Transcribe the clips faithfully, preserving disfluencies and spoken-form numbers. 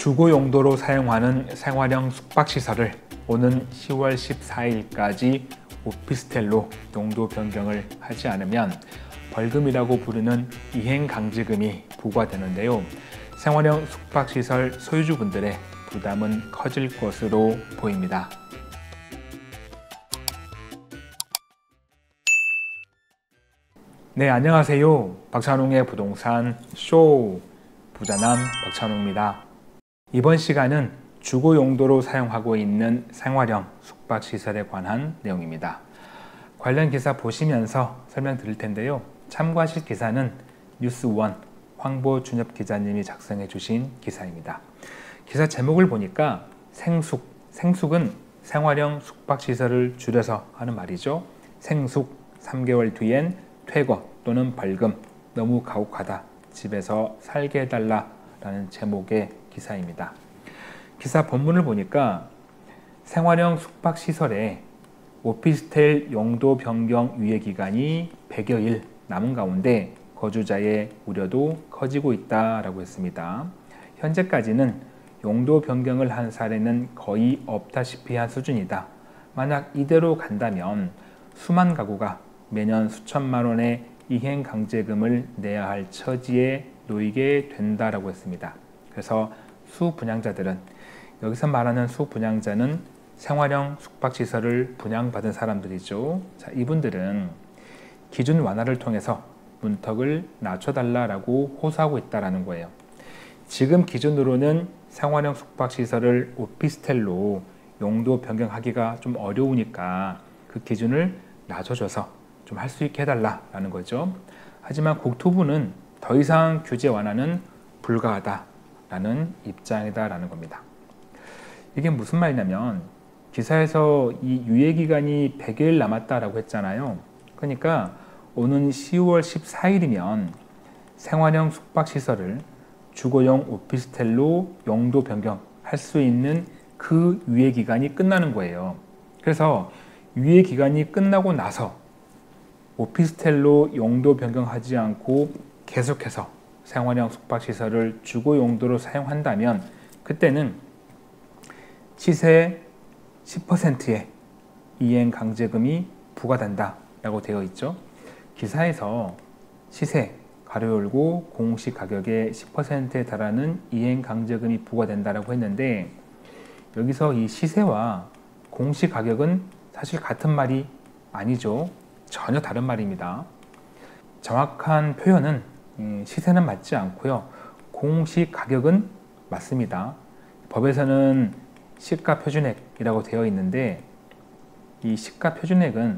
주거 용도로 사용하는 생활형 숙박시설을 오는 시월 십사일까지 오피스텔로 용도 변경을 하지 않으면 벌금이라고 부르는 이행강제금이 부과되는데요. 생활형 숙박시설 소유주분들의 부담은 커질 것으로 보입니다. 네, 안녕하세요. 박찬웅의 부동산 쇼 부자남 박찬웅입니다. 이번 시간은 주거 용도로 사용하고 있는 생활형 숙박시설에 관한 내용입니다. 관련 기사 보시면서 설명드릴 텐데요. 참고하실 기사는 뉴스원 황보준엽 기자님이 작성해 주신 기사입니다. 기사 제목을 보니까 생숙, 생숙은 생활형 숙박시설을 줄여서 하는 말이죠. 생숙, 삼 개월 뒤엔 퇴거 또는 벌금, 너무 가혹하다, 집에서 살게 해달라 라는 제목의 기사입니다. 기사 본문을 보니까 생활형 숙박시설에 오피스텔 용도 변경 유예기간이 백여일 남은 가운데 거주자의 우려도 커지고 있다라고 했습니다. 현재까지는 용도 변경을 한 사례는 거의 없다시피 한 수준이다. 만약 이대로 간다면 수만 가구가 매년 수천만 원의 이행강제금을 내야 할 처지에 놓이게 된다라고 했습니다. 그래서 수분양자들은, 여기서 말하는 수분양자는 생활형 숙박시설을 분양받은 사람들이죠. 자, 이분들은 기준 완화를 통해서 문턱을 낮춰달라고 호소하고 있다는 거예요. 지금 기준으로는 생활형 숙박시설을 오피스텔로 용도 변경하기가 좀 어려우니까 그 기준을 낮춰줘서 좀 할 수 있게 해달라는 거죠. 하지만 국토부는 더 이상 규제 완화는 불가하다라는 입장이다라는 겁니다. 이게 무슨 말이냐면 기사에서 이 유예기간이 백여일 남았다라고 했잖아요. 그러니까 오는 시월 십사일이면 생활형 숙박시설을 주거용 오피스텔로 용도 변경할 수 있는 그 유예기간이 끝나는 거예요. 그래서 유예기간이 끝나고 나서 오피스텔로 용도 변경하지 않고 계속해서 생활형 숙박시설을 주거 용도로 사용한다면 그때는 시세 십 퍼센트의 이행강제금이 부과된다 라고 되어 있죠. 기사에서 시세 가로 열고 공시가격의 십 퍼센트에 달하는 이행강제금이 부과된다라고 했는데, 여기서 이 시세와 공시가격은 사실 같은 말이 아니죠. 전혀 다른 말입니다. 정확한 표현은 시세는 맞지 않고요. 공시가격은 맞습니다. 법에서는 시가표준액이라고 되어 있는데 이 시가표준액은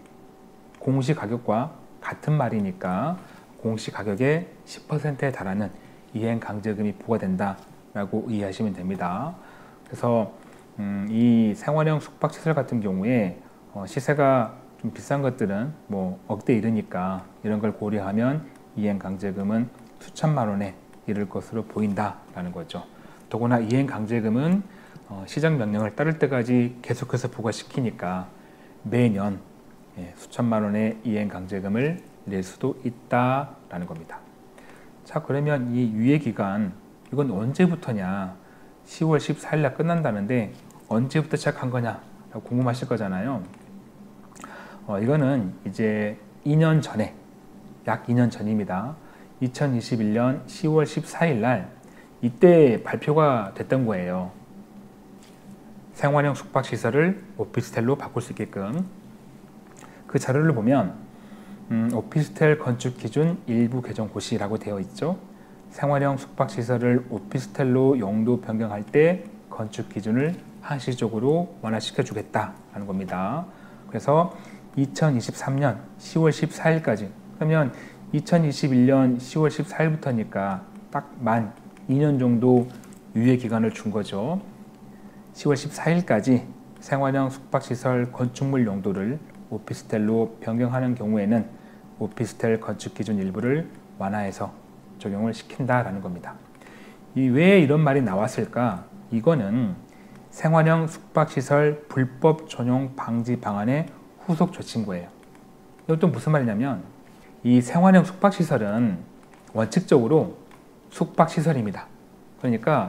공시가격과 같은 말이니까 공시가격의 십 퍼센트에 달하는 이행강제금이 부과된다라고 이해하시면 됩니다. 그래서 음, 이 생활형 숙박시설 같은 경우에 어, 시세가 좀 비싼 것들은 뭐 억대 이르니까 이런 걸 고려하면 이행강제금은 수천만 원에 이를 것으로 보인다라는 거죠. 더구나 이행강제금은 어, 시장명령을 따를 때까지 계속해서 부과시키니까 매년 예, 수천만 원의 이행강제금을 낼 수도 있다라는 겁니다. 자, 그러면 이 유예기간 이건 언제부터냐? 시월 십사일 날 끝난다는데 언제부터 시작한 거냐? 라고 궁금하실 거잖아요. 어, 이거는 이제 이 년 전에, 약 이 년 전입니다. 이천이십일년 시월 십사일 날 이때 발표가 됐던 거예요. 생활형 숙박시설을 오피스텔로 바꿀 수 있게끔. 그 자료를 보면 음, 오피스텔 건축 기준 일부 개정 고시라고 되어 있죠. 생활형 숙박시설을 오피스텔로 용도 변경할 때 건축 기준을 한시적으로 완화시켜 주겠다는 겁니다. 그래서 이천이십삼년 시월 십사일까지, 그러면 이천이십일년 시월 십사일부터니까 딱 만 이 년 정도 유예기간을 준 거죠. 시월 십사일까지 생활형 숙박시설 건축물 용도를 오피스텔로 변경하는 경우에는 오피스텔 건축기준 일부를 완화해서 적용을 시킨다라는 겁니다. 이 왜 이런 말이 나왔을까? 이거는 생활형 숙박시설 불법 전용 방지 방안의 후속 조치인 거예요. 이것도 무슨 말이냐면 이 생활형 숙박시설은 원칙적으로 숙박시설입니다. 그러니까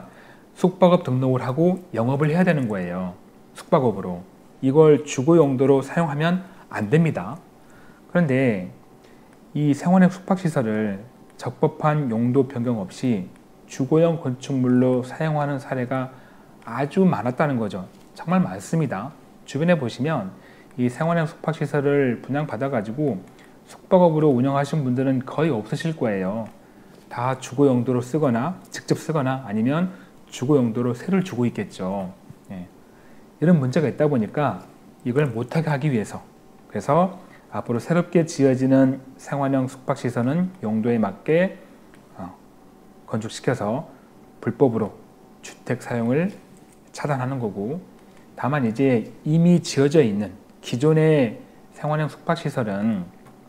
숙박업 등록을 하고 영업을 해야 되는 거예요. 숙박업으로. 이걸 주거 용도로 사용하면 안 됩니다. 그런데 이 생활형 숙박시설을 적법한 용도 변경 없이 주거용 건축물로 사용하는 사례가 아주 많았다는 거죠. 정말 많습니다. 주변에 보시면 이 생활형 숙박시설을 분양받아 가지고 숙박업으로 운영하신 분들은 거의 없으실 거예요. 다 주거 용도로 쓰거나 직접 쓰거나 아니면 주거 용도로 세를 주고 있겠죠. 예. 이런 문제가 있다 보니까 이걸 못하게 하기 위해서, 그래서 앞으로 새롭게 지어지는 생활형 숙박시설은 용도에 맞게 어, 건축시켜서 불법으로 주택 사용을 차단하는 거고, 다만 이제 이미 지어져 있는 기존의 생활형 숙박시설은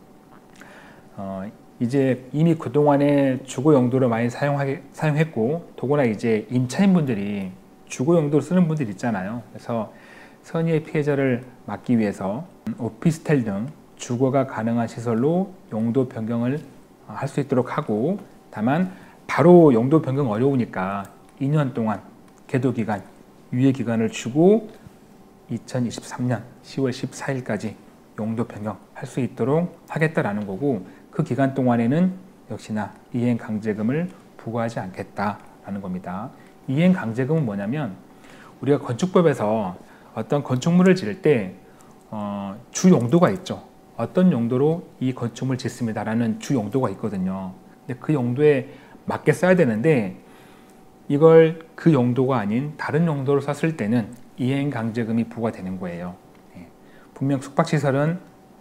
어, 이제 이미 그동안에 주거 용도로 많이 사용하게, 사용했고, 더구나 이제 임차인분들이 주거 용도로 쓰는 분들 있잖아요. 그래서 선의의 피해자를 막기 위해서 오피스텔 등 주거가 가능한 시설로 용도 변경을 할 수 있도록 하고, 다만 바로 용도 변경 어려우니까 이 년 동안 계도 기간, 유예 기간을 주고 이천이십삼 년 시월 십사일까지 용도 변경할 수 있도록 하겠다라는 거고, 그 기간 동안에는 역시나 이행 강제금을 부과하지 않겠다라는 겁니다. 이행 강제금은 뭐냐면, 우리가 건축법에서 어떤 건축물을 지을 때 어, 주 용도가 있죠. 어떤 용도로 이 건축물을 짓습니다라는 주 용도가 있거든요. 근데 그 용도에 맞게 써야 되는데, 이걸 그 용도가 아닌 다른 용도로 썼을 때는 이행 강제금이 부과되는 거예요. 네. 분명 숙박시설은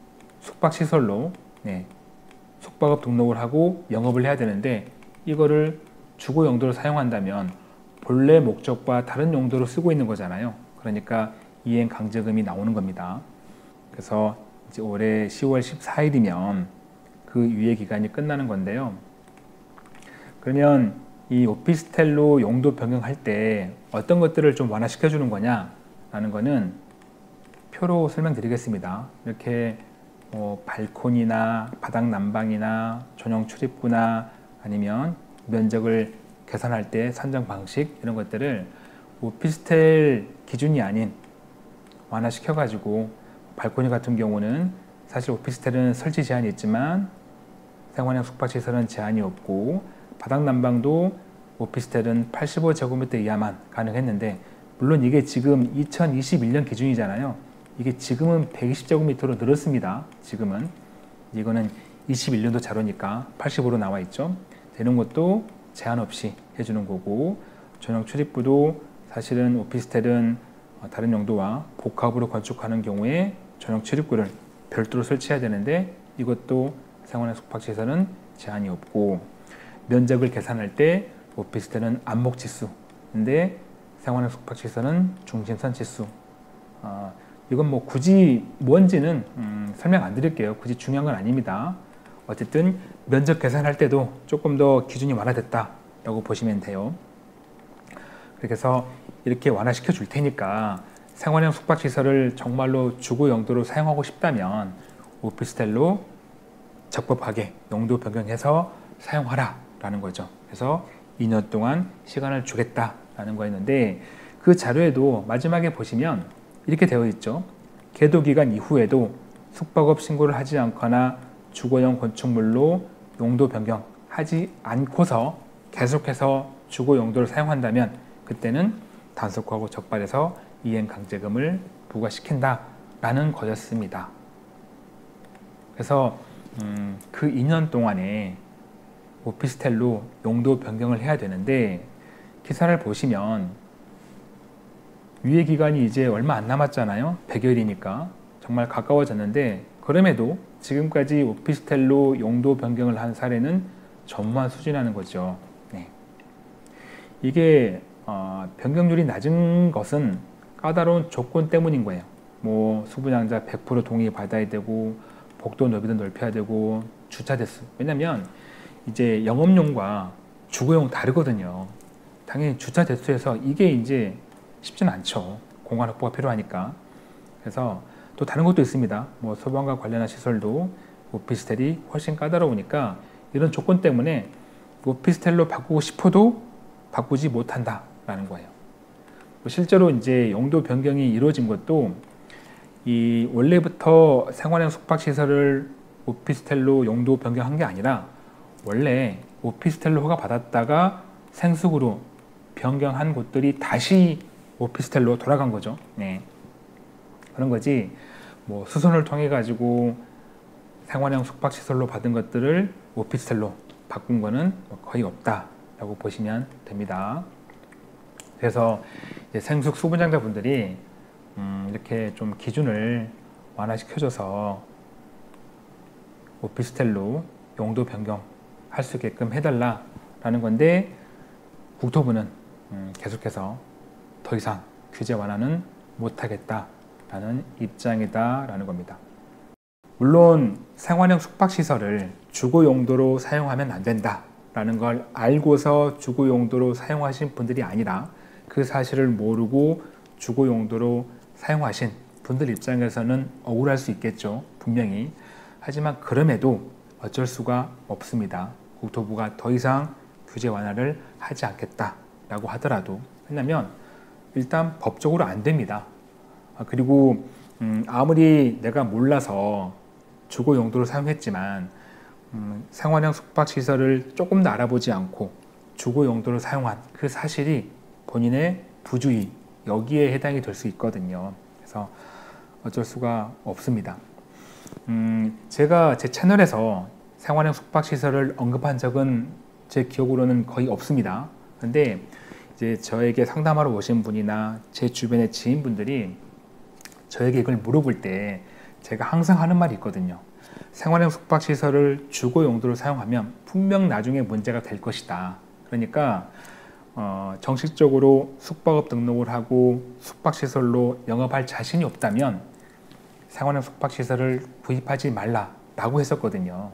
숙박시설로 네, 숙박업 등록을 하고 영업을 해야 되는데, 이거를 주거 용도로 사용한다면 본래 목적과 다른 용도로 쓰고 있는 거잖아요. 그러니까 이행 강제금이 나오는 겁니다. 그래서 이제 올해 시월 십사일이면 그 유예 기간이 끝나는 건데요. 그러면 이 오피스텔로 용도 변경할 때 어떤 것들을 좀 완화시켜 주는 거냐라는 거는 표로 설명드리겠습니다. 이렇게 뭐 발코니나 바닥 난방이나 전용 출입구나 아니면 면적을 계산할 때 산정 방식, 이런 것들을 오피스텔 기준이 아닌 완화시켜 가지고, 발코니 같은 경우는 사실 오피스텔은 설치 제한이 있지만 생활형 숙박시설은 제한이 없고, 바닥 난방도 오피스텔은 팔십오 제곱미터 이하만 가능했는데, 물론 이게 지금 이천이십일 년 기준이잖아요. 이게 지금은 백이십 제곱미터로 늘었습니다. 지금은 이거는 이십일 년도 자료니까 팔십오로 나와 있죠. 되는 것도 제한 없이 해주는 거고, 전용 출입구도 사실은 오피스텔은 다른 용도와 복합으로 건축하는 경우에 전용 출입구를 별도로 설치해야 되는데, 이것도 생활형 숙박시설은 제한이 없고, 면적을 계산할 때 오피스텔은 안목지수, 근데 생활형 숙박시설은 중심선 지수. 어, 이건 뭐 굳이 뭔지는 음, 설명 안 드릴게요. 굳이 중요한 건 아닙니다. 어쨌든 면적 계산할 때도 조금 더 기준이 완화됐다라고 보시면 돼요. 그래서 이렇게 완화시켜 줄 테니까 생활형 숙박시설을 정말로 주거 용도로 사용하고 싶다면 오피스텔로 적법하게 용도 변경해서 사용하라 라는 거죠. 그래서 이 년 동안 시간을 주겠다라는 거였는데, 그 자료에도 마지막에 보시면 이렇게 되어 있죠. 계도 기간 이후에도 숙박업 신고를 하지 않거나 주거용 건축물로 용도 변경하지 않고서 계속해서 주거 용도를 사용한다면 그때는 단속하고 적발해서 이행 강제금을 부과시킨다라는 거였습니다. 그래서 음, 그 이 년 동안에 오피스텔로 용도 변경을 해야 되는데, 기사를 보시면 유예 기간이 이제 얼마 안 남았잖아요. 백여일이니까 정말 가까워졌는데, 그럼에도 지금까지 오피스텔로 용도 변경을 한 사례는 전무한 수준이라는 거죠. 네. 이게 어, 변경률이 낮은 것은 까다로운 조건 때문인 거예요. 뭐 수분양자 백 퍼센트 동의 받아야 되고, 복도 너비도 넓혀야 되고, 주차 대수. 왜냐면 이제 영업용과 주거용 다르거든요. 당연히 주차 대수에서 이게 이제 쉽지는 않죠. 공간 확보가 필요하니까. 그래서 또 다른 것도 있습니다. 뭐 소방과 관련한 시설도 오피스텔이 훨씬 까다로우니까, 이런 조건 때문에 오피스텔로 바꾸고 싶어도 바꾸지 못한다 라는 거예요. 실제로 이제 용도 변경이 이루어진 것도 이 원래부터 생활형 숙박시설을 오피스텔로 용도 변경한 게 아니라 원래 오피스텔로 허가 받았다가 생숙으로 변경한 곳들이 다시 오피스텔로 돌아간 거죠. 네. 그런 거지 뭐 수선을 통해 가지고 생활형 숙박시설로 받은 것들을 오피스텔로 바꾼 거는 거의 없다라고 보시면 됩니다. 그래서 이제 생숙 수분장자분들이 음 이렇게 좀 기준을 완화시켜줘서 오피스텔로 용도 변경할 수 있게끔 해달라라는 건데 국토부는 음 계속해서 더 이상 규제 완화는 못하겠다라는 입장이다라는 겁니다. 물론 생활형 숙박시설을 주거 용도로 사용하면 안 된다라는 걸 알고서 주거 용도로 사용하신 분들이 아니라 그 사실을 모르고 주거 용도로 사용하신 분들 입장에서는 억울할 수 있겠죠. 분명히. 하지만 그럼에도 어쩔 수가 없습니다. 국토부가 더 이상 규제 완화를 하지 않겠다라고 하더라도. 왜냐하면 일단 법적으로 안 됩니다. 그리고 음 아무리 내가 몰라서 주거 용도로 사용했지만 음 생활형 숙박시설을 조금 더 알아보지 않고 주거 용도로 사용한 그 사실이 본인의 부주의, 여기에 해당이 될 수 있거든요. 그래서 어쩔 수가 없습니다. 음 제가 제 채널에서 생활형 숙박시설을 언급한 적은 제 기억으로는 거의 없습니다. 그런데 이제 저에게 상담하러 오신 분이나 제 주변의 지인분들이 저에게 이걸 물어볼 때 제가 항상 하는 말이 있거든요. 생활형 숙박시설을 주거 용도로 사용하면 분명 나중에 문제가 될 것이다. 그러니까 어, 정식적으로 숙박업 등록을 하고 숙박시설로 영업할 자신이 없다면 생활형 숙박시설을 구입하지 말라라고 했었거든요.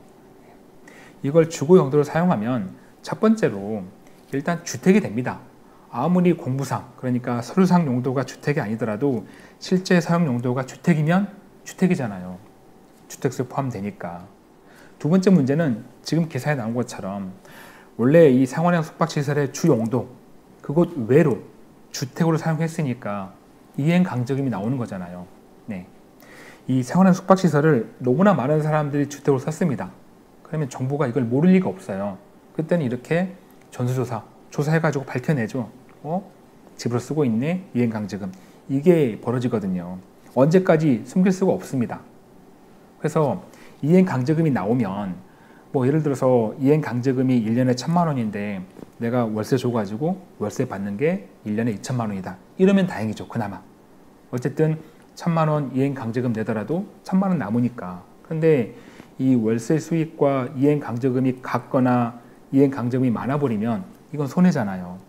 이걸 주거 용도로 사용하면 첫 번째로 일단 주택이 됩니다. 아무리 공부상, 그러니까 서류상 용도가 주택이 아니더라도 실제 사용 용도가 주택이면 주택이잖아요. 주택세 포함되니까. 두 번째 문제는 지금 기사에 나온 것처럼 원래 이 생활형 숙박시설의 주 용도, 그곳 외로 주택으로 사용했으니까 이행 강제금이 나오는 거잖아요. 네. 이 생활형 숙박시설을 너무나 많은 사람들이 주택으로 썼습니다. 그러면 정부가 이걸 모를 리가 없어요. 그때는 이렇게 전수조사, 조사해가지고 밝혀내죠. 어? 집으로 쓰고 있네? 이행강제금. 이게 벌어지거든요. 언제까지 숨길 수가 없습니다. 그래서 이행강제금이 나오면 뭐 예를 들어서 이행강제금이 일 년에 천만 원인데 내가 월세 줘가지고 월세 받는 게 일 년에 이천만 원이다. 이러면 다행이죠. 그나마. 어쨌든 천만 원 이행강제금 내더라도 천만 원 남으니까. 그런데 이 월세 수익과 이행강제금이 같거나 이행강제금이 많아버리면 이건 손해잖아요.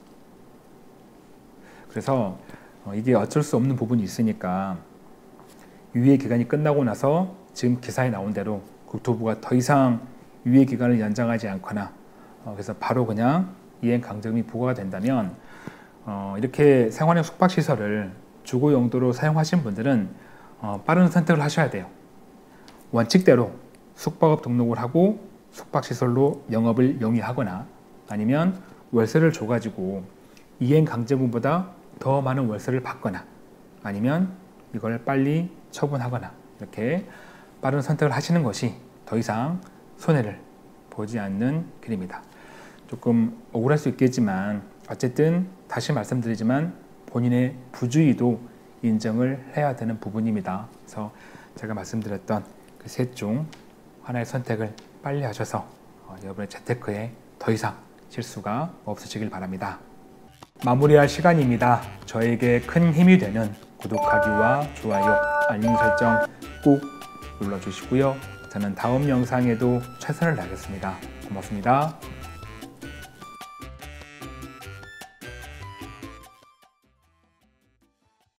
그래서 이게 어쩔 수 없는 부분이 있으니까 유예 기간이 끝나고 나서 지금 기사에 나온 대로 국토부가 더 이상 유예 기간을 연장하지 않거나 그래서 바로 그냥 이행강제금이 부과가 된다면 이렇게 생활형 숙박시설을 주거 용도로 사용하신 분들은 빠른 선택을 하셔야 돼요. 원칙대로 숙박업 등록을 하고 숙박시설로 영업을 영위하거나 아니면 월세를 줘가지고 이행강제금보다 더 많은 월세를 받거나 아니면 이걸 빨리 처분하거나 이렇게 빠른 선택을 하시는 것이 더 이상 손해를 보지 않는 길입니다. 조금 억울할 수 있겠지만 어쨌든 다시 말씀드리지만 본인의 부주의도 인정을 해야 되는 부분입니다. 그래서 제가 말씀드렸던 그 셋 중 하나의 선택을 빨리 하셔서 여러분의 재테크에 더 이상 실수가 없으시길 바랍니다. 마무리할 시간입니다. 저에게 큰 힘이 되는 구독하기와 좋아요, 알림 설정 꼭 눌러주시고요. 저는 다음 영상에도 최선을 다하겠습니다. 고맙습니다.